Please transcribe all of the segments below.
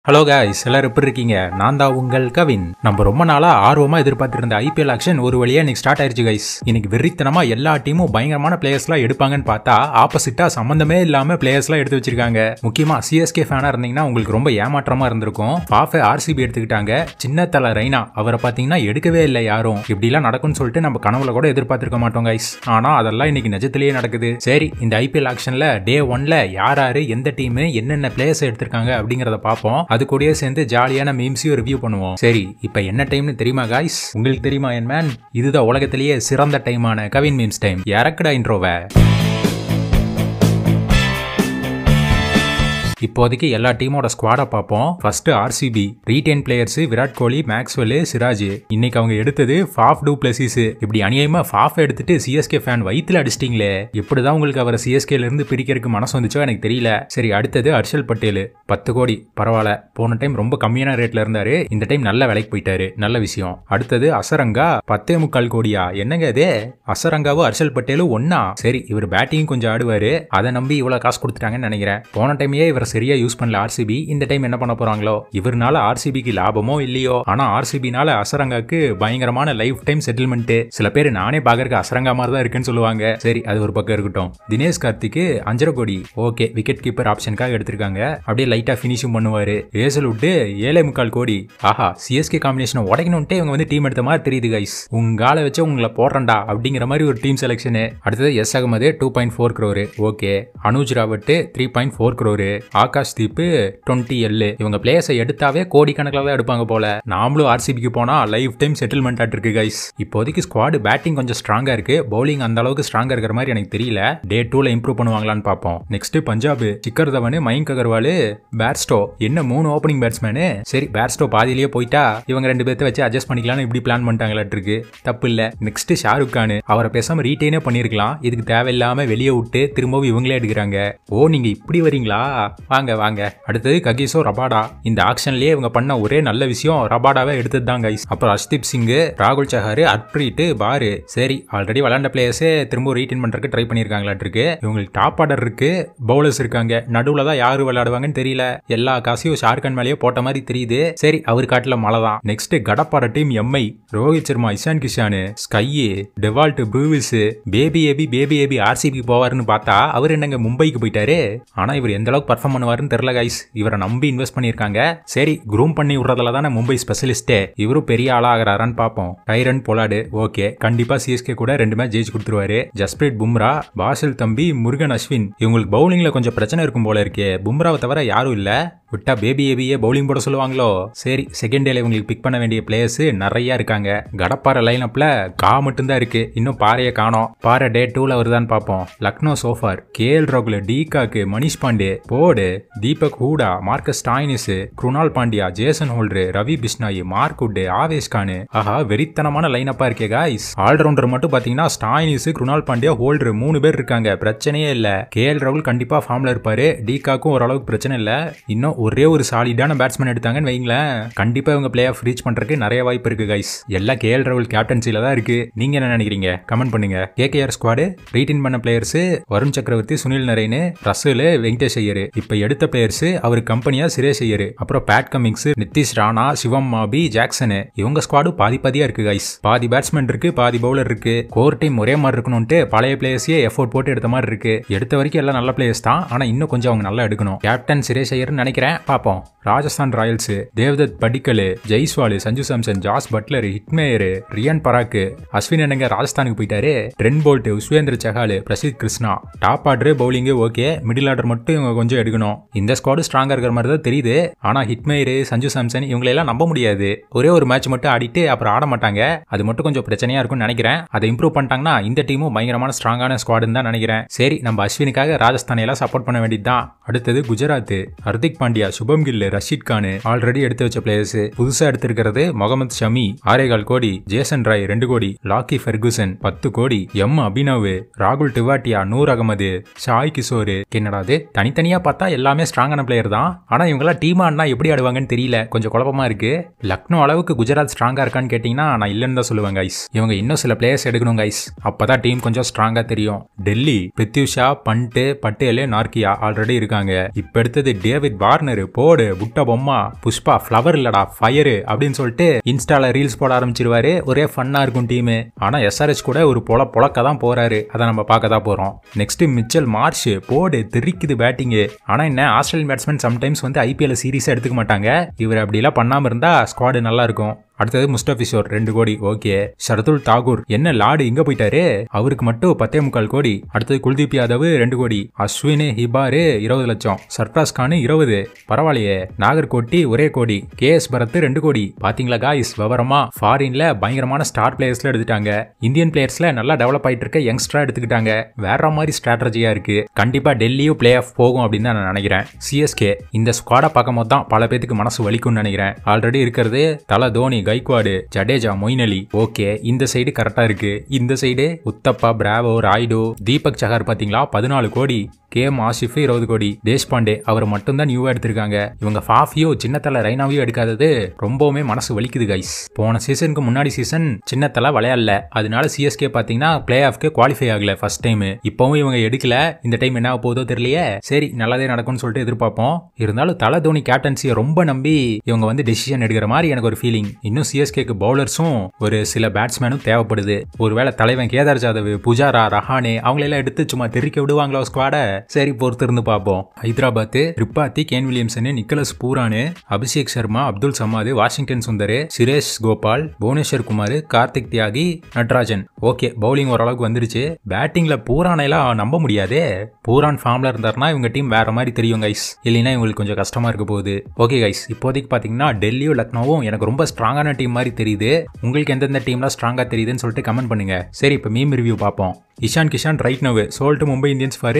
Hello guys, எல்லாரும் எப்படி இருக்கீங்க? நான் தான் உங்கள் கவின். நம்ம ரொம்ப நாளா ஆர்வமா எதிர்பார்த்துட்டு இருந்த ஐபிஎல் ஆக்ஷன் ஒரு வழியா இன்னைக்கு ஸ்டார்ட் ஆயிருச்சு கைஸ். இன்னைக்கு வெறித்தனமா எல்லா டீமும் பயங்கரமான பிளேயர்ஸ்லாம் எடுப்பாங்கன்னு பார்த்தா ஆப்போசிட்டா சம்பந்தமே இல்லாம பிளேயர்ஸ்லாம் எடுத்து வச்சிருக்காங்க. முக்கியமா சிஎஸ்கே ஃபேனா இருந்தீங்கன்னா உங்களுக்கு ரொம்ப ஏமாற்றமா இருந்திருக்கும். பாஃபே ஆர்சிபி எடுத்துக்கிட்டாங்க. சின்ன தல ரெய்னா அவரை பாத்தீங்கன்னா எடுக்கவே இல்லை யாரும். இப்படிலாம் நடக்கும்னு சொல்லிட்டு நம்ம கனவுல கூட எதிர்பார்த்திருக்க மாட்டோம் கைஸ். ஆனா அதெல்லாம் இன்னைக்கு நிஜத்திலேயே நடக்குது. சரி, இந்த ஐபிஎல் ஆக்ஷன்ல டே 1ல யாரு எந்த டீம் என்னென்ன பிளேயர்ஸ் எடுத்திருக்காங்க அப்படிங்கறத பார்ப்போம். அது கூடயே சேர்ந்து ஜாலியான மீம்ஸையும் ரிவ்யூ பண்ணுவோம். சரி, இப்ப என்ன டைம்னு தெரியுமா காய்ஸ்? உங்களுக்கு தெரியுமா என் மேன்? இதுதான் உலகத்திலேயே சிறந்த டைமான கவின் மீம்ஸ் டைம். இறக்குடா இன்ட்ரோவை. இப்போதைக்கு எல்லா டீமோட ஸ்குவாடை பார்ப்போம். First RCB retain players Virat Kohli, Maxwell, Siraj. இன்னைக்கு அவங்க எடுத்தது ஃபாஃப் டூ பிளஸிஸ். இப்படி அநியாயமா ஃபாஃப் எடுத்துட்டு சிஎஸ்கே ஃபேன் வயித்துல அடிச்சிட்டீங்களே. எப்படிதான் உங்களுக்கு அவரை சிஎஸ்கேல இருந்து பிரிக்கிறதுக்கு மனசு வந்துச்சோ எனக்கு தெரியல. சரி, அடுத்தது ஹர்ஷல் பட்டேல் 10 கோடி. பரவாயில்ல, போன டைம் ரொம்ப கம்மியான ரேட்ல இருந்தாரு, இந்த டைம் நல்ல விலைக்கு போயிட்டாரு, நல்ல விஷயம். அடுத்தது அசரங்கா 10.25 கோடியா? என்னங்க இது? அசரங்காவும் ஹர்ஷல் பட்டேலும் ஒன்னா? சரி, இவர் பேட்டிங் கொஞ்சம் ஆடுவாரு, அதை நம்பி இவ்வளவு காசு கொடுத்துட்டாங்கன்னு நினைக்கிறேன். போன டைமே இவர் சரியா யூஸ் பண்ணல ஆர்சிபி. இந்த டைம் என்ன பண்ண போறாங்களோ? இவர்னால ஆர்சிபிக்கு லாபமோ இல்லையோ, ஆனா ஆர்சிபினால அசரங்காக்கு பயங்கரமான லைஃப் டைம் செட்டில்மெண்ட். சில பேர் நானே பாக்கறதுக்கு அசரங்கா மாதிரி தான் இருக்குன்னு சொல்லுவாங்க. சரி, அது ஒரு பக்கம் இருக்கட்டும். தினேஷ் கார்த்திக்கு 5.5 கோடி. ஓகே, விக்கெட் கீப்பர் ஆப்ஷனுக்காக எடுத்திருக்காங்க. அப்படியே லைட்டா பினிஷிங் பண்ணுவாரு. ஏசலுட்டு 7.25 கோடி. ஆஹா, சிஎஸ்கே காம்பினேஷன் உடைக்கணும்ட்டே இவங்க வந்து டீம் எடுத்த மாதிரி தெரியுது கைஸ். உங்கால வச்சு உங்களை போடுறண்டா அப்படிங்கிற மாதிரி ஒரு டீம் செலக்ஷன். அடுத்தது S Ahmed 2.4 crore. Okay, Anuj Rawat 3.4 crore. Akash Deep 20 L. இவங்க பிளேயர்ஸை எடுத்தாவே கோடி கணக்கில் தான் எடுப்பாங்க போல. நாமளும் ஆர்சிபிக்கு போனா லைஃப் டைம் செட்டில்மெண்ட் ஆட்டு இருக்கு கைஸ். இப்போதைக்கு ஸ்குவாட் பேட்டிங் கொஞ்சம் ஸ்ட்ராங்கா இருக்கு, பவுலிங் அந்த அளவுக்கு ஸ்ட்ராங்கா இருக்கிற மாதிரி எனக்கு தெரியல. டே 2ல இம்ப்ரூவ் பண்ணுவாங்களான்னு பார்ப்போம். Next Punjab Shikhar Dhawan, Mayank Agarwal, Bairstow. என்ன 3 ஓப்பனிங் பேட்ஸ்மேனு? சரி, பேர்ஸ்டோ பாதியிலேயே போயிட்டா இவங்க 2 பேர்த்த வச்சு அட்ஜஸ்ட் பண்ணிக்கலாம்னு இப்படி பிளான் பண்ணிட்டாங்களாட்டு இருக்கு. தப்பு இல்ல. நெக்ஸ்ட் ஷாருக் கான். அவரை பேசாம ரீட்டைனே பண்ணிருக்கலாம், இதுக்கு தேவையில்லாம வெளியே விட்டு திரும்பவும் இவங்களே எடுக்கிறாங்க. ஓ, நீங்க இப்படி வரீங்களா? வாங்க வாங்க. அடுத்தது ககிசோ ரபாடா. இந்த ஆக்ஷன்லயே இவங்க பண்ண ஒரே நல்ல விஷயம் ரபாடாவை எடுத்தது தான் கைஸ். அப்புறம் ஹர்ஷ்தீப் சிங், ராகுல் சஹார், அர்ப்ரீட், பாரு. சரி, ஆல்ரெடி விளையாண்ட பிளேயர்ஸே திரும்ப ரீடைன் பண்றதுக்கு ட்ரை பண்ணிருக்காங்களாட்டு இருக்கு. இவங்களுக்கு டாப் ஆர்டர் இருக்கு, பவுலர்ஸ் இருக்காங்க. நடுவுல தான் யாரு விளையாடுவாங்கன்னு தெரியல. எல்லா காசையும் ஷாருக்கான் மேலேயே போட்ட மாதிரி தெரியுது. சரி, அவர் காட்டுல மழை தான். நெக்ஸ்ட் கடப்பார team MI Rohit Sharma, Ishan Kishan, SKY, Dewald, Brevis, baby AB RCB போவாருன்னு பார்த்தா அவர் என்னங்க மும்பைக்கு போயிட்டாரு. ஆனா இவர் எந்த அளவுக்கு பர்ஃபார்ம் பண்ணுவாருன்னு தெரியல கைஸ். இவரை நம்பி இன்வெஸ்ட் பண்ணிருக்காங்க. சரி, க்ரூம் பண்ணி விடுறதுல தானே மும்பை ஸ்பெஷலிஸ்டே. இவரும் பெரிய ஆளா ஆகிறாரான்னு பார்ப்போம். Kieron Pollard. ஓகே, கண்டிப்பா சிஎஸ்கே கூட 2 மேட்ச் ஜெயிச்சு கொடுத்துருவாரு. ஜஸ்பிரீத் பும்ரா, பாசில் தம்பி, முருகன் அஸ்வின். இவங்களுக்கு பவுலிங்ல கொஞ்சம் பிரச்சனை இருக்கும் போல இருக்கே. பும்ராவை தவிர யாரும் இல்ல. விட்டா பேபி ஏபியே பவுலிங் போட சொல்லுவாங்களோ? சரி, செகண்ட் டேல இவங்களுக்கு பிக் பண்ண வேண்டிய பிளேயர்ஸ் நிறைய இருக்காங்க. கடப்பார லைனப்ல கா மட்டும் தான் இருக்கு, இன்னும் பாறையை காணோம். பாறை டே 2ல வருதான்னு பார்ப்போம். லக்னோ சோஃபார், கேஎல் ராகுல், டிகாக்கு, மணிஷ் பாண்டே, போடு, Deepak Hooda, Marcus Stoinis, Krunal Pandya, Jason Holder, Ravi Bishnoi, Mark Wood, Avesh Khan. ஆஹா, வெறித்தனமான லைனப்பா இருக்கே காய்ஸ். ஆல்ரவுண்டர் மட்டும் பாத்தீங்கன்னா ஸ்டாய்னிஸ், குருணால் பாண்டியா, ஹோல்டர் 3 பேர் இருக்காங்க. பிரச்சனையே இல்ல. கேஎல் ராகுல் கண்டிப்பா ஃபார்ம்ல இருப்பாரு. டிகாக்கும் ஓரளவுக்கு பிரச்சனை இல்ல. இன்னும் ஒரே ஒரு சாலிடான பேட்ஸ்மேன் எடுத்தாங்கன்னு வைங்களேன், கண்டிப்பா இவங்க பிளே ஆஃப் ரீச் பண்றதுக்கு நிறைய வாய்ப்பு இருக்கு கைஸ். எல்லாம் கேஎல் ராகுல் கேப்டன்சில தான் இருக்கு. நீங்க என்ன நினைக்கிறீங்க? கமெண்ட் பண்ணுங்க. கேகேஆர் ஸ்குவாட் ரீடைன் பண்ண பிளேயர்ஸ் வருண் சக்கரவர்த்தி, சுனில் நரேன், ரசல், வெங்கடேஷ் ஐயர். இப்ப எடுத்த பிளேயர்ஸ் அவர் கம்பெனியா சுரேஷ் ஐயர், அப்புறம் Pat Cummins, Nitish Rana, Shivam Mavi, Jackson. இவங்க ஸ்குவாடு பாதியா இருக்கு கைஸ். பாதி பேட்ஸ்மேன் இருக்கு, பாதி பவுலர் இருக்கு. கோர் டீம் ஒரே மாதிரி இருக்கணும்ட்டு பழைய பிளேயர்ஸே எஃபோர்ட் போட்டு எடுத்த மாதிரி இருக்கு. எடுத்த வரைக்கும் எல்லாம் நல்ல பிளேயர்ஸ் தான், ஆனா இன்னும் கொஞ்சம் அவங்க நல்லா எடுக்கணும். கேப்டன் சுரேஷ் ஐயர் நினைக்கிறேன், பாப்போம். Rajasthan Royals Devdutt Padikkal, Jaiswal, Sanju Samson, Jos Buttler, Hetmyer, Riyan Parag. Ashwin என்னங்க ராஜஸ்தானுக்கு போயிட்டாரு. Trent Boult, Yuzvendra Chahal, Prasidh Krishna. Top order bowling okay, middle order மட்டும் இவங்க கொஞ்சம் எடுக்கணும். இந்த ஸ்குவாடு ஸ்ட்ராங்கா இருக்கிற மாதிரி தான் தெரியுது. ஆனா ஹிட்மேயர், சஞ்சு சாம்சன் இவங்களெல்லாம் நம்ப முடியாது. ஒரே ஒரு மேட்ச் மட்டும் ஆடிட்டு அப்புறம் ஆட மாட்டாங்க. அது மட்டும் கொஞ்சம் பிரச்சனையா இருக்கும்னு நினைக்கிறேன். அதை இம்ப்ரூவ் பண்ணிட்டாங்கன்னா இந்த டீமும் பயங்கரமான ஸ்ட்ராங்கான ஸ்குவாடுன்னு தான் நினைக்கிறேன். சரி, நம்ம அஸ்வினுக்காக ராஜஸ்தானை எல்லாம் சப்போர்ட் பண்ண வேண்டியதுதான். அடுத்தது குஜராத் ஹர்திக் பாண்டியா, சுபம் கில், ரஷீத் கான். ஆல்ரெடி எடுத்து வச்ச பிளேயர்ஸ். புதுசா எடுத்திருக்கிறது முகமது ஷமி 6.25 கோடி, ஜேசன் ராய் 2 கோடி, லாக்கி ஃபெர்குசன் 10 கோடி, எம் அபினவ், ராகுல் டிவாட்டியா, நூர் அகமது, சாய் கிஷோர். என்னடாது தனித்தனியா பார்த்தா எல்லாமே ஸ்ட்ராங்கான பிளேயர் தான். ஆனா இவங்கெல்லாம் டீமா ஆடினா எப்படி ஆடுவாங்கன்னு தெரியல, கொஞ்சம் குழப்பமா இருக்கு. லக்னோ அளவுக்கு குஜராத் ஸ்ட்ராங்கா இருக்கான்னு கேட்டீங்கன்னா நான் இல்லைன்னு தான் சொல்லுவேன் கைஸ். இவங்க இன்னும் சில பிளேயர்ஸ் எடுக்கணும் கைஸ், அப்பதான் டீம் கொஞ்சம் ஸ்ட்ராங்கா தெரியும். டெல்லி பிருத்யூஷா, பண்ட், பட்டேல், நார்கியா ஆல்ரெடி இருக்காங்க. இப்ப எடுத்தது டேவிட் வார்னர். போடு புட்ட பொம்மா, புஷ்பா ஃபிளவர் இல்லடா ஃபயர் அப்படின்னு சொல்லிட்டு இன்ஸ்டால ரீல்ஸ் போட ஆரம்பிச்சிருவாரு. ஒரே ஃபன்னா இருக்கும் டீம். ஆனா எஸ்ஆர்எச் கூட ஒரு பொழக்க தான் போறாரு, அதை நம்ம பார்க்க தான் போறோம். Next Mitchell Marsh. போடு தெரிக்குது பேட்டிங். ஆனா என்ன ஆஸ்திரேலியன் பேட்ஸ்மேன் சம்டைம்ஸ் வந்து IPL சீரிஸ் எடுத்துக்க மாட்டாங்க. இவர் அப்படி எல்லாம் பண்ணாம இருந்தா ஸ்குவாடு நல்லா இருக்கும். அடுத்தது முஸ்டபிஷோர் 2 கோடி. ஓகே. ஷரதுல் தாகூர் என்ன லாடு இங்க போயிட்டாரு, அவருக்கு மட்டும் 10.25 கோடி. அடுத்தது குல்தீப் யாதவ் 2 கோடி. அஸ்வின் ஹிபாரு 20 லட்சம். சர்ஃப்ராஸ் கான் 20. பரவாயில்லையே. நாகர்கோட்டி ஒரே கோடி. KS பரத் 2 கோடி. பாத்தீங்களா காய்ஸ், விவரமா ஃபாரின்ல பயங்கரமான ஸ்டார் பிளேயர்ஸ்ல எடுத்துட்டாங்க. இந்தியன் பிளேயர்ஸ்ல நல்லா டெவலப் ஆயிட்டு இருக்க யங்ஸ்டரா எடுத்துக்கிட்டாங்க. வேற மாதிரி ஸ்ட்ராட்டஜியா இருக்கு. கண்டிப்பா டெல்லியும் பிளே ஆஃப் போகும் அப்படின்னு தான் நான் நினைக்கிறேன். CSK இந்த ஸ்குவாடை பார்க்கும் போது தான் பல பேருக்கு மனசு வலிக்கும்னு நினைக்கிறேன். ஆல்ரெடி இருக்கிறது தல தோனி, கைக்வாடு, ஜடேஜா, மொயின் அலி. ஓகே, இந்த சைடு கரெக்டா இருக்கு. இந்த சைடு உத்தப்பா, பிராவோ, ராய்டு, தீபக் சஹார் பாத்தீங்களா 14 கோடி. KM ஆசிஃப் 20 கோடி. தேஷ்பாண்டே அவர் மட்டும் தான் நியூவா எடுத்திருக்காங்க. இவங்க ஃபாஃபியோ சின்னத்தல ரைனாவையோ எடுக்காதது ரொம்பவுமே மனசு வலிக்குது கைஸ். போன சீசனுக்கு முன்னாடி சீசன் சின்னத்தல விளையாடல, அதனால CSK பாத்தீங்கன்னா பிளே ஆஃப்க்கு குவாலிஃபை ஆகல ஃபர்ஸ்ட் டைம். இப்பவும் இவங்க எடுக்கல. இந்த டைம் என்ன போதோ தெரியலையே. சரி நல்லதே நடக்கும்னு சொல்லிட்டு எதிர்பார்ப்போம். இருந்தாலும் தல தோனி கேப்டன்சியை ரொம்ப நம்பி இவங்க வந்து டெசிஷன் எடுக்கிற மாதிரி எனக்கு ஒரு ஃபீலிங். இன்னும் CSKக்கு பவுலர்ஸும் ஒரு சில பேட்ஸ்மேனும் தேவைப்படுது. ஒருவேளை தலைவன் கேதார் ஜாதவ், புஜாரா, ரஹானே அவங்களெல்லாம் எடுத்து சும்மா தெரிக்க விடுவாங்களோ ஸ்குவாட. சரி பொறுத்து இருந்து பார்ப்போம். Hyderabad Tripathi, Kane Williamson, Nicholas Pooran, Abhishek Sharma, Abdul Samad, Washington Sundar, Suresh Gopal, Bhuvneshwar Kumar, Kartik Tyagi, Natarajan. Okay, bowling ஓரளவுக்கு வந்துருச்சு. பேட்டிங்ல பூரானெல்லாம் நம்ப முடியாதே. பூரான் ஃபார்ம்ல இருந்தாருன்னா இவங்க டீம் வேற மாதிரி தெரியும் கைஸ். இல்லைன்னா இவங்களுக்கு கொஞ்சம் கஷ்டமா இருக்க போகுது. ஓகே கைஸ், இப்போதைக்கு பாத்தீங்கன்னா டெல்லியும் லக்னோவும் எனக்கு ரொம்ப ஸ்ட்ராங்கான டீம் மாதிரி தெரியுது. உங்களுக்கு எந்தெந்த டீம்லாம் ஸ்ட்ராங்கா தெரியுதுன்னு சொல்லிட்டு கமெண்ட் பண்ணுங்க. சரி இப்போ மீம் ரிவ்யூ பார்ப்போம். Ishan Kishan right now sold Mumbai Indians for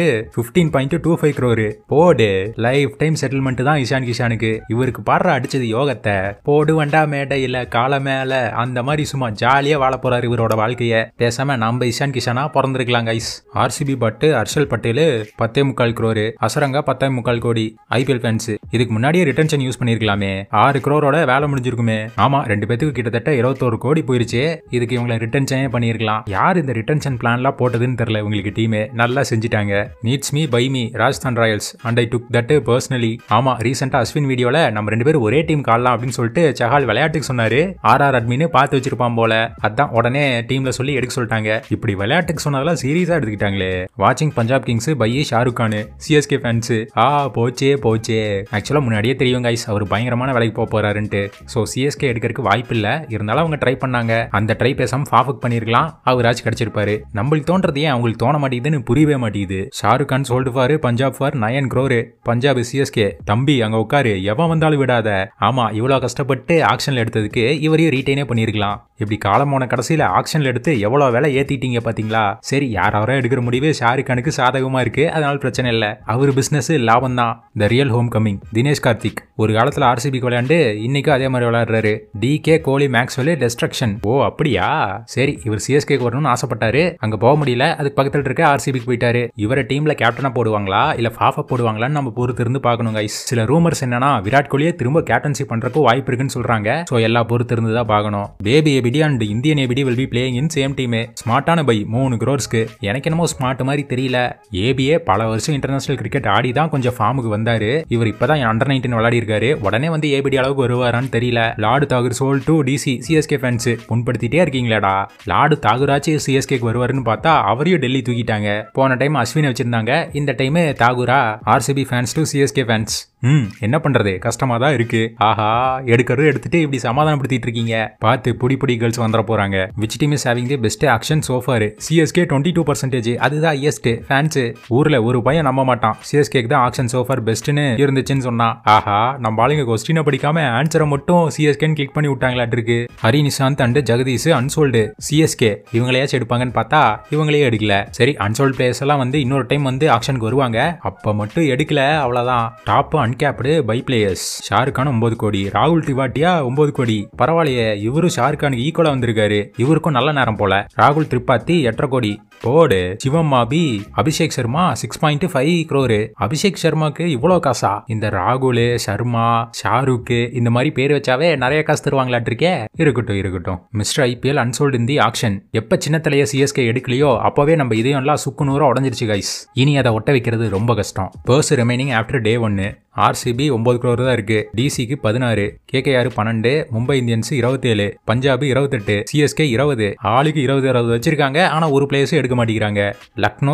15.25 crore. போடு லைஃப் டைம் செட்டில்மெண்ட் தான் இஷான் கிஷானுக்கு. இவருக்கு பாடுற அடிச்சது யோகத்தை. போடு வண்டா மேடையில கால மேல அந்த மாதிரி சும்மா ஜாலியா வாழ போறாரு இவரோட வாழ்க்கைய. பேசாம நம்ம இஷான் கிஷானா பிறந்திருக்கலாம் கைஸ். RCB பட்டு ஹர்ஷல் பட்டேல் 10.25 crore. அசரங்கா 10.25 கோடி. IPL ஃபேன்ஸ் இதுக்கு முன்னாடியே ரிட்டன்ஷன் யூஸ் பண்ணிருக்கலாமே. 6 crore வேலை முடிஞ்சிருக்குமே. ஆமா, 2 பேத்துக்கு கிட்டத்தட்ட 21 கோடி போயிருச்சு. இதுக்கு இவங்களை ரிட்டன்ஷனே பண்ணிருக்கலாம். யார் இந்த ரிட்டன்ஷன் பிளான்லாம் போட்டதுன்னு தெரியல. உங்களுக்கு டீமே நல்லா செஞ்சுட்டாங்க. Needs me by me Rajasthan Royals and I took that personally. ஆமா, ரீசெண்டா அஸ்வின் வீடியோல நம்ம 2 பேரும் ஒரே டீம் காணலாம் அப்படின்னு சொல்லிட்டு சஹால் விளையாட்டுக்கு சொன்னாரு. RR அட்மின் பார்த்து வச்சிருப்பான் போல. அதான் உடனே டீம்ல சொல்லி எடுக்க சொல்லிட்டாங்க. இப்படி விளையாட்டுக்கு சொன்னதெல்லாம் சீரியஸா எடுத்துக்கிட்டாங்களே. வாட்சிங் Punjab Kings by Shahrukh Khan. CSK fans போச்சே போச்சே. ஆக்சுவலா முன்னாடியே தெரியும் கைஸ் அவர் பயங்கரமான வேலைக்கு போக போறாருன்ட்டு. ஸோ CSK எடுக்கிறதுக்கு வாய்ப்பு இல்ல. இருந்தாலும் அவங்க ட்ரை பண்ணாங்க. அந்த ட்ரை பேசாம ஃபாஃபுக்கு பண்ணிருக்கலாம், அவராச்சும் கிடைச்சிருப்பாரு. நம்மளுக்கு தோன்றது ஏன் அவங்களுக்கு தோண மாட்டேங்குதுன்னு புரியவே மாட்டேங்குது. Shahrukh Khan sold for Punjab for 9 crore. Punjab CSK தம்பி அங்க உட்காரு, எவன் வந்தாலும் விடாத. ஆமா, இவ்வளவு கஷ்டப்பட்டு ஆக்ஷன்ல எடுத்ததுக்கு இவரையும் ரீட்டைனே பண்ணிருக்கலாம். இப்படி காலம் போன கடைசியில ஆக்ஷன்ல எடுத்து எவ்வளவு வேலை ஏத்திட்டீங்க பாத்தீங்களா. சரி, யாராவது எடுக்கிற முடிவு ஷாருக் கானுக்கு சாதகமா இருக்கு, அதனால பிரச்சனை இல்ல. அவர் பிசினஸ் லாபம் தான். The real homecoming Dinesh Karthik ஒரு காலத்துல RCB விளையாண்டு இன்னைக்கு அதே மாதிரி விளையாடுறாரு. DK, Kohli, Maxwell destruction. ஓ அப்படியா. சரி, இவர் CSK வரணும்னு ஆசைப்பட்டாரு, அங்க போக முடியல. அதுக்கு பக்கத்துல இருக்க RCBக்கு போயிட்டாரு. இவரை டீம்ல கேப்டனா போடுவாங்களா இல்ல ஃபாஃபா போடுவாங்களான்னு நம்ம பொறுத்து இருந்து பார்க்கணும் கைஸ். சில ரூமர்ஸ் என்னன்னா விராட் கோலியை திரும்ப கேப்டன்சி பண்றதுக்கு வாய்ப்பு இருக்குன்னு சொல்றாங்க. சோ எல்லா பொறுத்து இருந்து தான் பார்க்கணும். Baby ABD and Indian ABD will be playing in same team. ஸ்மார்ட்டான பை 3 crore. எனக்கு என்னமோ ஸ்மார்ட் மாதிரி தெரியல. ABA பல வருஷம் இன்டர்நேஷனல் கிரிக்கெட் ஆடி தான் கொஞ்சம் ஃபார்முக்கு வந்தாரு. இவர் இப்பதான் அண்டர் 19 விளையாடி இருக்காரு. உடனே வந்து ABD அளவுக்கு வருவாரான்னு தெரியல. Lord Thakur sold to DC. CSK fans புண்படுத்திட்டே இருக்கீங்களாடா. லார்டு தாகூராச்சு CSKக்கு வருவாருன்னு பார்த்தா அவரையும் டெல்லி தூக்கிட்டாங்க. போன டைம் அஸ்வினை வச்சிருந்தாங்க, இந்த டைம் தாகூரா. RCB ஃபேன்ஸ் டு CSK ஃபேன்ஸ். என்ன பண்றது, கஷ்டமா தான் இருக்கு. ஆஹா, எடுக்கிறது எடுத்துட்டு இப்படி சமாதானப்படுத்திட்டு இருக்கீங்க. பார்த்து புடி புடி கேர்ள்ஸ் வந்துட போறாங்க. Which team is having the best auction so far? CSK 22%. அதுதான் ஹையஸ்ட். ஃபேன்ஸ் ஊர்ல ஒரு பையன் நம்ப மாட்டான் CSKக்கு தான் ஆக்ஷன் சோ ஃபார் பெஸ்ட்னு இருந்துச்சுன்னு சொன்னா. ஆஹா, நம்ம ஆளுங்க கொஸ்டினை படிக்காம ஆன்சரை மட்டும் CSKன்னு கிளிக் பண்ணி விட்டாங்களாட்டு இருக்கு. Hari Nishant and Jagadeesh unsold. CSK இவங்களையாச்சும் எடுப்பாங்கன்னு பார்த்தா இவங்களே எடுக்கல. சரி, அன்சோல்டு பிளேயர்ஸ் எல்லாம் வந்து இன்னொரு டைம் வந்து ஆக்ஷனுக்கு வருவாங்க, அப்ப மட்டும் எடுக்கல, அவ்வளவுதான். Top uncapped buy players. Shahrukh Khan 9 கோடி, ராகுல் திவாட்டியா 9 கோடி. பரவாயில்லையே, இவரும் ஷாருக் கானுக்கு ஈக்குவலா வந்திருக்காரு. இவருக்கும் நல்ல நேரம் போல. ராகுல் திரிபாத்தி 8.5 கோடி. போடு. சிவம் மாபி, அபிஷேக் சர்மா 6.5 crore. அபிஷேக் சர்மாக்கு இவ்வளோ காசா? இந்த ராகுல், சர்மா, ஷாருக் இந்த மாதிரி பேர் வச்சாவே நிறைய காசு தருவாங்களாட்டு இருக்கே. இருக்கட்டும். Mister IPL unsold in the auction. எப்ப சின்ன தலைய CSK எடுக்கலையோ அப்பவே நம்ம இதயம் எல்லாம் சுக்கு நூறா உடஞ்சிருச்சு கைஸ். இனி அதை ஒட்ட வைக்கிறது ரொம்ப கஷ்டம். Purse remaining after Day 1. RCB 9 crore தான் இருக்கு. DCக்கு 16, KKR 12, Mumbai Indians 27, Punjab 28, CSK 20. ஆளுக்கு 20 வச்சிருக்காங்க. ஆனா ஒரு பிளேயர்ஸ் எடுக்க மாட்டேங்கிறாங்க. லக்னோ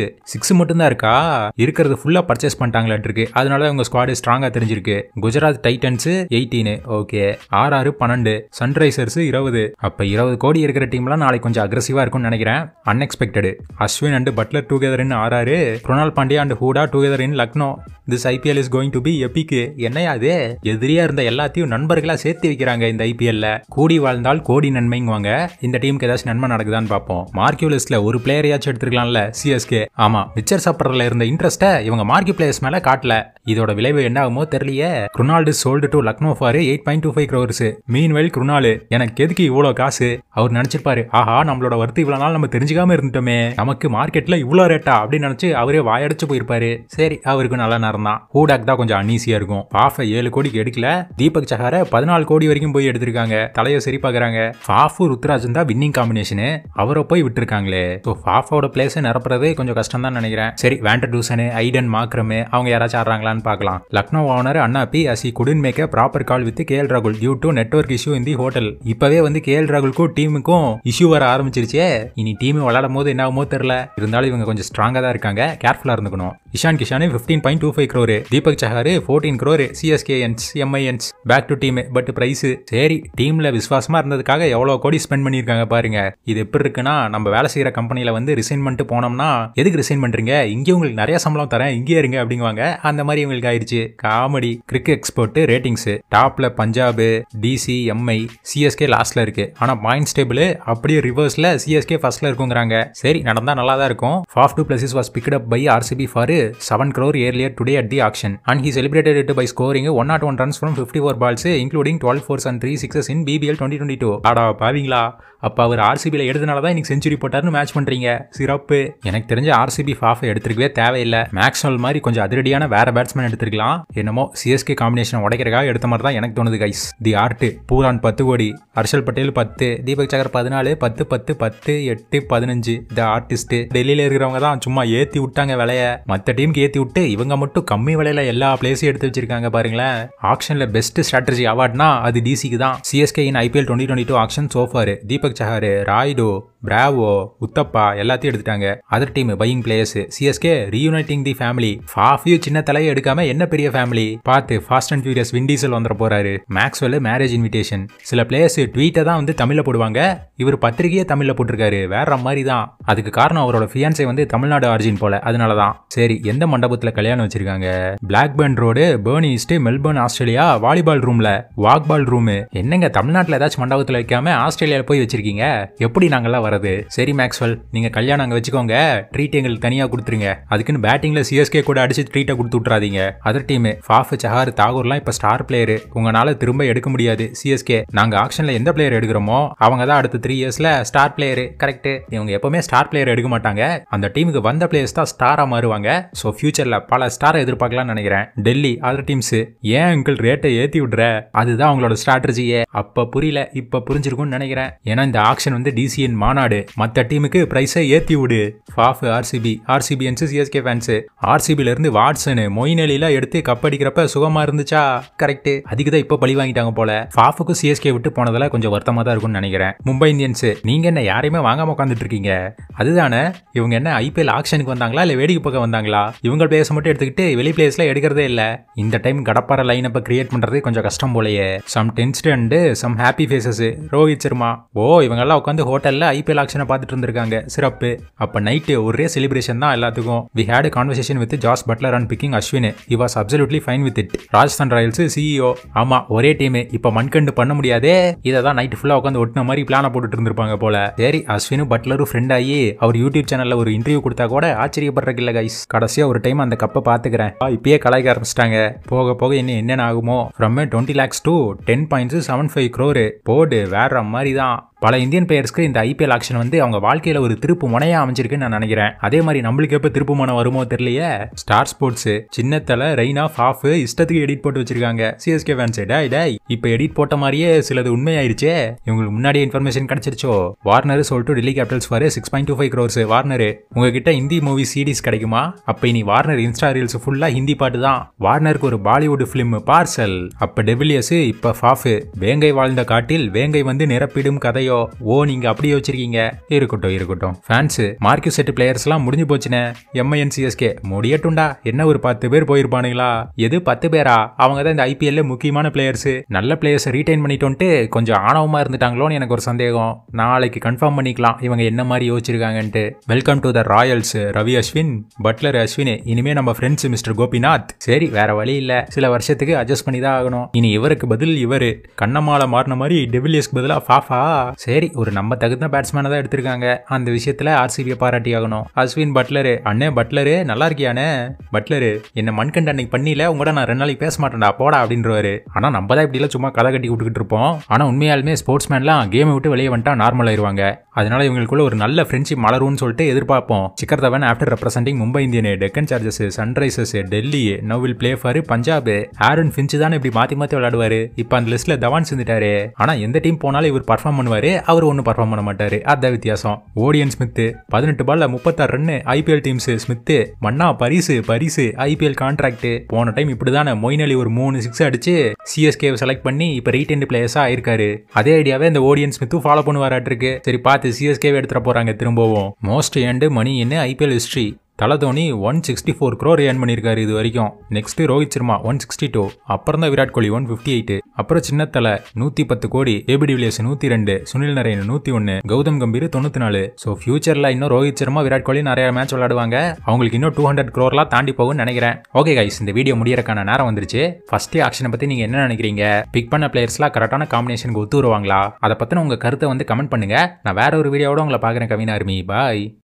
6 மட்டும் தான் இருக்கா? இருக்கிறது ஃபுல்லா பர்ச்சேஸ் பண்ணிட்டாங்களாட்டு இருக்கு. அதனால உங்க ஸ்குவாட் ஸ்ட்ராங்கா தெரிஞ்சிருக்கு. Gujarat Titans 18, okay. RR 12, Sunrisers 20. அப்ப 20 கோடி இருக்கிற டீம்லாம் நாளைக்கு கொஞ்சம் அக்ரெசிவா இருக்கும்னு நினைக்கிறேன். Unexpected. Ashwin and Buttler together in RR, Krunal Pandya and Hooda together in Lucknow. This IPL is going to be epic. என்னையா அது? எதிரியா இருந்த எல்லாத்தையும் நண்பர்களா சேர்த்து வைக்கிறாங்க இந்த IPLல. கூடி வாழ்ந்தால் கோடி நன்மைங்குவாங்க. இந்த டீமுக்கு ஏதாச்சும் நன்மை நடக்குதான்னு பார்ப்போம். மார்க்கியூ லிஸ்ட்ல ஒரு பிளேயரையாச்சும் எடுத்துக்கலாம்ல CSK. ஆமா, மிச்சர் சாப்பிட்றதுல இருந்த இன்ட்ரெஸ்ட்டை இவங்க மார்க்கி பிளேயர்ஸ் மேல காட்டல. இதோட விளைவு என்ன ஆகுமோ தெரியலையே. Krunal sold to Lucknow for 8.25 crores. Meanwhile Krunal எனக்கு எதுக்கு இவ்வளோ காசு? அவர் நினைச்சிருப்பாரு, ஆஹா நம்மளோட வர்த்து இவ்வளவு நாள் நம்ம தெரிஞ்சுக்காம இருந்துட்டோமே, நமக்கு மார்க்கெட்ல இவ்வளோ ரேட்டா அப்படின்னு நினைச்சு அவரே வாயடிச்சு போயிருப்பாரு. சரி, அவருக்கு நல்ல நேரம் தான். ஹூடாக் தான் கொஞ்சம் அன்ஈசியா இருக்கும். ஃபாஃபை 7 கோடிக்கு எடுக்கல. தீபக் சஹாரை 14 கோடி வரைக்கும் போய் எடுத்திருக்காங்க. தலையை சரி பாக்குறாங்க. ஃபாஃபு ருத்ராஜன் தான் வின்னிங் காம்பினேஷனு. அவரை போய் விட்டுருக்காங்களே. ஃபாஃபோட பிளேஸ் நிரப்புறது கொஞ்சம் கஷ்டம் தான் நினைக்கிறேன். சரி, வேண்டர் டூசனு, ஐடன் மாக்ரம் அவங்க யாராச்சும் ஆடுறாங்களான்னு பார்க்கலாம். லக்னோ ஓனர் அண்ணாபி அசி குடின் make proper call with KL ராகுல் due to network issue in the hotel. இப்பவே வந்து KL ராகுலுக்கும் டீமுக்கும் இஷ்யூ வர ஆரம்பிச்சிருச்சே. இனி டீம் விளையாடும் போது என்ன ஆகுமோ தெரியல. இருந்தாலும் இவங்க கொஞ்சம் ஸ்ட்ராங்கா தான் இருக்காங்க. கேர்ஃபுல்லா இருந்துக்கணும். Ishan Kishan 15.25 crore. Deepak Chahar 14 crore. CSKNs, MINs back to team. But price சரி, டீம்ல விசுவாசமா இருந்ததுக்காக எவ்வளவு கோடி ஸ்பெண்ட் பண்ணிருக்காங்க பாருங்க. இது எப்படி இருக்குன்னா, நம்ம வேலை செய்யற கம்பெனில வந்து ரிசைன் பண்ணிட்டு போனோம்னா, எதுக்கு ரிசைன் பண்றீங்க, இங்கே உங்களுக்கு நிறைய சம்பளம் தரேன், இங்கே இருங்க அப்படிங்குவாங்க. அந்த மாதிரி இவங்களுக்கு ஆயிடுச்சு. காமெடி. கிரிக்கெட் எக்ஸ்போர்ட் ரேட்டிங்ஸ் டாப்ல பஞ்சாப், DC, MI, CSK லாஸ்ட்ல இருக்கு. ஆனா பாயிண்ட்ஸ் டேபிள் அப்படியே ரிவர்ஸ்ல CSK ஃபர்ஸ்ட்ல இருக்குங்கறாங்க. சரி, நடந்தா நல்லா தான் இருக்கும். Faf du Plessis was picked up by RCB for 7 crore earlier today at the auction and he celebrated it by scoring 101 runs from 54 balls including 12 fours and 3 sixes in BBL 2022. ஆடா பாவீங்களா, அப்ப அவர் RCBல எடுத்தனால தான் இன்னைக்கு செஞ்சுரி போட்டாருன்னு மேட்ச் பண்றீங்க. சிறப்பு. எனக்கு தெரிஞ்ச RCB ஃபாஃபை எடுத்துக்கவே தேவையில்லை. மேக்ஸ்வெல் மாதிரி கொஞ்சம் அதிரடியான வேற பேட்ஸ்மேன் எடுத்துக்கலாம். என்னமோ CSK காம்பினேஷன் உடைக்கிறக்காக எடுத்த மாதிரி தான் எனக்கு தோணுது கைஸ். தி ஆர்ட் பூரான் 10 கோடி, ஹர்ஷல் பட்டேல் 10, தீபக் சகர் 14, 10, 10, 10, 8, 15. தி ஆர்டிஸ்ட் டெல்லியில இருக்கிறவங்க தான் சும்மா ஏத்தி விட்டாங்க விலைய. மத்த டீமுக்கு ஏத்தி விட்டு இவங்க மட்டும் கம்மி விலையில எல்லா பிளேஸையும் எடுத்து வச்சிருக்காங்க பாருங்களேன். ஆக்ஷன்ல பெஸ்ட் ஸ்ட்ராட்டஜி அவார்ட்னா அது DCக்கு தான். CSK இன் IPL 2022 auction so far Deepak Chahar, Rayudu, Bravo, Uthappa எல்லாத்தையும் எடுத்துட்டாங்க. Other team buying players. CSK reuniting the family. ஃபாஃபியும் சின்ன தலையை எடுக்காம என்ன பெரிய ஃபேமிலி. பார்த்து Fast and Furious Vin Diesel வந்துட போறாரு. Maxwell marriage invitation. சில பிளேயர்ஸ் ட்வீட்டை தான் வந்து தமிழ்ல போடுவாங்க. இவர் பத்திரிகையே தமிழ்ல போட்டிருக்காரு. வேற மாதிரி தான். அதுக்கு காரணம் அவரோட ஃபியான்சே வந்து தமிழ்நாடு ஆர்ஜின் போல. அதனாலதான். சரி, எந்த மண்டபத்துல கல்யாணம் வச்சிருக்காங்க? Blackburn road, Burn east, Melbourne, Australia. Volleyball ரூம்ல, வாக்பால் ரூம். என்னங்க தமிழ்நாட்டுல ஏதாச்சும் மண்டபத்துல வைக்காம ஆஸ்திரேலியால போய் வச்சிருக்கீங்க? எப்படி நாங்கெல்லாம் வரது? சரி மேக்ஸ்வெல், நீங்க கல்யாணம் அங்க வச்சுக்கோங்க. ட்ரீட் எங்களுக்கு தனியா கொடுத்துருங்க. அதுக்குன்னு பேட்டிங்ல CSK கூட அடிச்சு ட்ரீட்டை கொடுத்து விட்டுறாதீங்க. அதர் டீம் ஃபாஃப், சஹார், தாகூர்லாம் இப்ப ஸ்டார் பிளேயர். உங்களால திரும்ப எடுக்க முடியாது. CSK நாங்க ஆக்ஷன்ல எந்த பிளேயர் எடுக்கிறோமோ அவங்க தான் அடுத்த 3 இயர்ஸ்ல ஸ்டார் பிளேயர். கரெக்ட். இவங்க எப்பவுமே ஸ்டார் பிளேயர் எடுக்க மாட்டாங்க. அந்த டீமுக்கு வந்த பிளேயர்ஸ் தான் ஸ்டாரா மாறுவாங்க. சோ ஃபியூச்சர்ல பல ஸ்டாரை எதிர்பார்க்கலாம்னு நினைக்கிறேன். டெல்லி அதர் டீம்ஸ் ஏன் உங்கள் ரேட்டை ஏத்தி விடுற? அதுதான் அவங்களோட ஸ்ட்ராட்டஜியே. அப்ப புரியல, இப்ப புரிஞ்சிருக்கும்னு நினைக்கிறேன். ஏன்னா இந்த ஆக்ஷன் வந்து DCN மாநாடு. மத்த டீமுக்கு பிரைஸை ஏத்தி விடு. Faf RCBNs, CSK fans. RCBல இருந்து வாட்சன், மொயின் அலிலாம் எடுத்து கப் அடிக்கிறப்ப சுகமா இருந்துச்சா? கரெக்ட். அதுக்கு தான் இப்ப பழி வாங்கிட்டாங்க போல. ஃபாஃபுக்கு CSK விட்டு போனதுல கொஞ்சம் வருத்தமா தான் இருக்கும்னு நினைக்கிறேன். மும்பை இந்தியன்ஸ் நீங்க என்ன யாரையுமே வாங்காம உட்காந்துட்டு இருக்கீங்க? அதுதானே. இவங்க என்ன IPL ஆக்ஷனுக்கு வந்தாங்களா இல்ல வேடிக்கை பக்கம் வந்தாங்களா? இவங்க பிளேயர்ஸ் மட்டும் எடுத்துக்கிட்டு வெளி பிளேயர்ஸ்ல எடுக்கிறதே இல்ல. இந்த டைம் கடப்பார லைன் அப்ப கிரியேட் பண்றது கொஞ்சம் கஷ்டம் போலயே. Some tensed and some happy faces. Rohit Sharma. ஓ, இவங்க எல்லாம் உட்காந்து ஹோட்டல்ல IPL ஆக்ஷனை பார்த்துட்டு இருந்திருக்காங்க. சிறப்பு. அப்ப நைட்டு ஒரே செலிப்ரேஷன் தான் எல்லாத்துக்கும். We had a conversation with Josh Butler on picking Ashwin. He was absolutely fine with it. Rajasthan Royals CEO. ஆமா ஒரே டீம். இப்ப மண்கண்டு பண்ண முடியாதே. இததான் நைட் ஃபுல்லா உட்காந்து ஒட்டின மாதிரி பிளான போட்டுட்டு இருந்திருப்பாங்க போல. சரி அஸ்வினும் பட்லரும் ஃப்ரெண்ட் ஆகி அவர் யூடியூப் சேனல்ல ஒரு இன்டர்வியூ கொடுத்தா கூட ஆச்சரியப்படுறதுக்கு இல்ல கைஸ். கடைசியா ஒரு டைம் அந்த கப்பை பாத்துக்கிறேன். இப்பயே கலாய்க்க ஆரம்பிச்சிட்டாங்க. போக போக என்ன ஆகுமோ. From 20 lakhs to 10.75 crore. போடு வேற மாதிரி தான். பல இந்தியன் பிளேயர்ஸ்க்கு இந்த IPL ஆக்ஷன் வந்து அவங்க வாழ்க்கையில ஒரு திருப்பு முனையா அமைஞ்சிருக்குன்னு நான் நினைக்கிறேன். அதே மாதிரி நம்மளுக்கு எப்ப திருப்பு முனை வருமோ தெரியலையே. ஸ்டார் ஸ்போர்ட்ஸ் சின்னத்தல ரெய்னா ஃபாஃப் இஷ்டத்துக்கு எடிட் போட்டு வச்சிருக்காங்க. CSK ஃபேன்ஸ் டேய் இப்ப எடிட் போட்ட மாதிரியே சிலது உண்மையாயிருச்சே. இவங்களுக்கு முன்னாடியே இன்ஃபர்மேஷன் கிடைச்சிருச்சோ. வார்னர் சொல்லிட்டு Delhi Capitals for 6.25 crores. Warner உங்ககிட்ட ஹிந்தி மூவி சீரிஸ் கிடைக்குமா? அப்ப இனி வார்னர் இன்ஸ்டா ரீல்ஸ் ஃபுல்லா ஹிந்தி பாட்டு தான். வார்னருக்கு ஒரு பாலிவுட் பிலிம் பார்சல். அப்ப டெவிலியர்ஸ் இப்ப ஃபாஃப். வேங்கை வாழ்ந்த காட்டில் வேங்கை வந்து நிரப்பிடும் கதையோ. ஓ நீங்க அப்படியே வச்சிருக்கீங்க. இருக்கட்டும் ஃபேன்ஸ் மார்க்கெட் செட் பிளேயர்ஸ் எல்லாம் முடிஞ்சு போச்சுனே. MIN CSK முடியட்டும்டா. என்ன ஒரு 10 பேர் போயிருப்பானுங்களா? எது 10 பேரா? அவங்க தான் இந்த IPL முக்கியமான பிளேயர்ஸ். நல்ல பிளேயர்ஸ் ரீடைன் பண்ணிட்டு கொஞ்சம் ஆணவமா இருந்துட்டாங்களோன்னு எனக்கு ஒரு சந்தேகம். நாளைக்கு கன்ஃபார்ம் பண்ணிக்கலாம் இவங்க என்ன மாதிரி யோசிச்சிருக்காங்கன்ட்டு. Welcome to the Royals. Ravi Ashwin, Buttler Ashwin. இனிமே நம்ம ஃப்ரெண்ட்ஸ் மிஸ்டர் கோபிநாத். சரி வேற வழி இல்ல. சில வருஷத்துக்கு அட்ஜஸ்ட் பண்ணி தான் ஆகணும். இனி இவருக்கு பதில் இவரு. கண்ணமால மாறின மாதிரி டெவிலியர்ஸ்க்கு பதிலா ஃபாஃபா. சரி ஒரு நம்ம தகுந்த பேட்ஸ்மேனை தான் எடுத்திருக்காங்க. அந்த விஷயத்துல RCB பாராட்டி ஆகணும். அஸ்வின் பட்லரு. அண்ணே பட்லரு நல்லா இருக்கியானே? பட்லரு என்ன மண்கண்ட அன்னைக்கு பண்ணில உங்களோட நான் 2 நாளைக்கு பேச மாட்டேன்டா போடா அப்படின்றவாரு. ஆனா நம்ம தான் இப்படி எல்லாம் சும்மா கதை கட்டி விட்டுக்கிட்டு இருப்போம். ஆனா உண்மையாலுமே ஸ்போர்ட்ஸ்மேன்லாம் கேமை விட்டு வெளியே வந்துட்டா நார்மல் ஆயிருவாங்க. அதனால இவங்களுக்குள்ள ஒரு நல்ல ஃப்ரெண்ட்ஷிப் மலரும்னு சொல்லிட்டு எதிர்பார்ப்போம். Shikhar Dhawan after representing Mumbai Indian, Deccan Chargers, Sunrisers, Delhi, now will play for Punjab. Aaron Finch தானே இப்படி மாத்தி விளையாடுவாரு. இப்ப அந்த லிஸ்ட்ல தவான் சேர்ந்துட்டாரு. ஆனா எந்த டீம் போனாலும் இவர் பர்ஃபார்ம் பண்ணுவாரு. அவர் ஒன்னும் பர்ஃபார்ம் பண்ண மாட்டாரு. அதான் வித்தியாசம். ஓடியன் ஸ்மித் 18 பால்ல 36 ரன். IPL டீம்ஸ் ஸ்மித் மன்னா பரிசு IPL கான்ட்ராக்ட். போன டைம் இப்படிதானே மொயின் அலி ஒரு 3 6 அடிச்சு CSK செலக்ட் பண்ணி இப்ப ரீடெண்ட் பிளேயர்ஸா ஆயிருக்காரு. அதே ஐடியாவே இந்த ஓடியன் ஸ்மித்தும் ஃபாலோ பண்ணுவாராட்டிருக்கு. சரி பார்த்து CSK எடுத்துட போறாங்க திரும்பவும். Most earned money in IPL history. தல தோனி 164 crore ஏர்ன் பண்ணிருக்காரு இது வரைக்கும். நெக்ஸ்ட் ரோஹித் சர்மா 162. அப்புறம் தான் விராட் கோலி 158. அப்புறம் சின்னத்தல 110 கோடி. AB de Villiers 102. Sunil Narine 101. Gautam Gambhir 94. So ஃபியூச்சர்ல இன்னும் ரோஹித் சர்மா விராட் கோலி நிறைய மேட்ச் விளையாடுவாங்க. அவங்களுக்கு இன்னும் 200 crore தாண்டி போகும்னு நினைக்கிறேன். ஓகே கைஸ் இந்த வீடியோ முடியறக்கான நேரம் வந்துருச்சு. ஃபர்ஸ்ட் ஆக்ஷனை பத்தி நீங்க என்ன நினைக்கிறீங்க? பிக் பண்ண பிளேயர்ஸ்லாம் கரெக்டான காம்பினேஷனுக்கு ஒத்து வருவாங்களா? அதை பத்தின உங்க கருத்தை வந்து கமெண்ட் பண்ணுங்க. நான் வேற ஒரு வீடியோவோட உங்களை பாக்குறேன். கவின் ஆர்மி பாய்.